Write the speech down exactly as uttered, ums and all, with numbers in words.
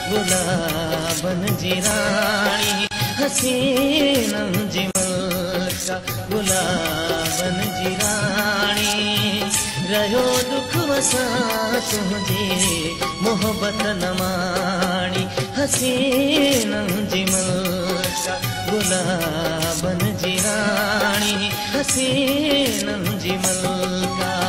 गुलाबन जी राणी, हसीनन जी मलका गुलाबन जी राणी। रहो दुख वसा तुझे मोहब्बत न माणी, हसीनन जी मलका गुलाबन जी राणी, हसीनन जी मलका।